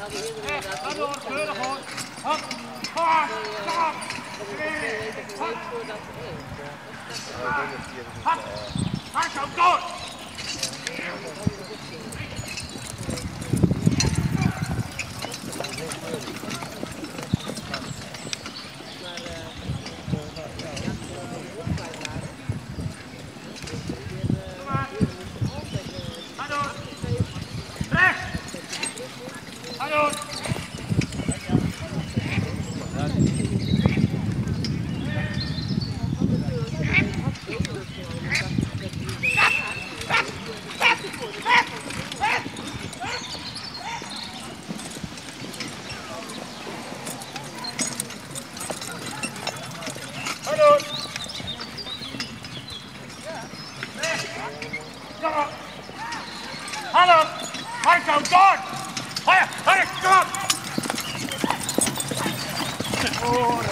Ga door, keurig hoor. Hop, hop, stop. Hop, ga zo door. Hallo, hard zo, door! Hoi, kom op!